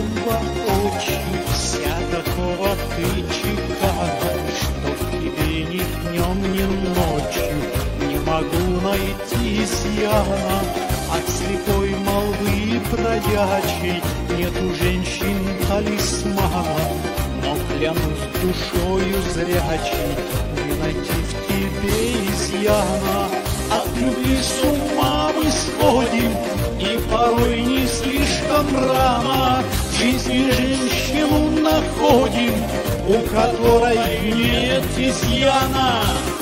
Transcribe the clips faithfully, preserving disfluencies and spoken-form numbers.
очи, вся такого ты чекана, что в тебе ни днем, ни ночью не могу найти изъяна. От слепой молвы бродячей нету женщин талисмана, но клянусь душою зрячей не найти в тебе изъяна. От любви с ума мы сходим, и порой не слишком рано в жизни женщину находим, у которой нет изъяна.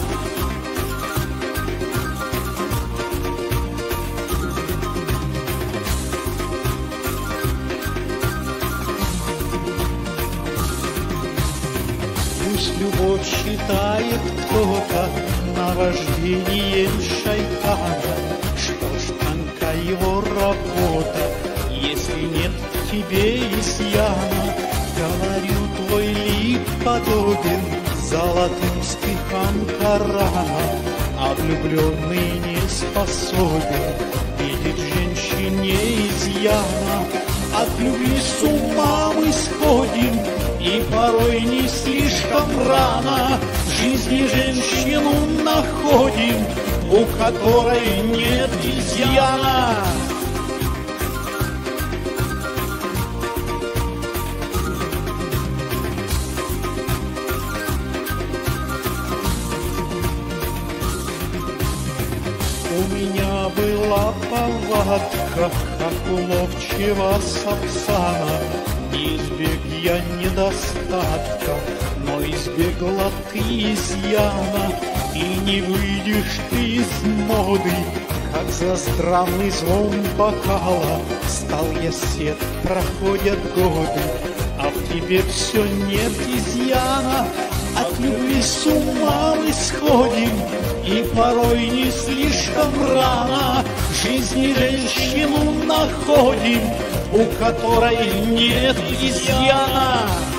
Пусть любовь считает кто-то наваждением шайтана, что ж тонка его работа, если нет в тебе изъяна. Говорю, твой лик подобен золотым стихам Корана, а влюбленный не способен видеть в женщине изъяна. От любви с ума мы сходим, и порой не слишком рано в жизни женщину находим, у которой нет изъяна. У меня была повадка, как у ловчего сапсана. Не избег я недостатка, но избегла ты изъяна. И не выйдешь ты из моды, как за здравный звон бокала. Стал я сед, проходят годы, а в тебе все нет изъяна. От любви с ума мы сходим, и порой не слишком рано в жизни женщину находим, у которой нет изъяна.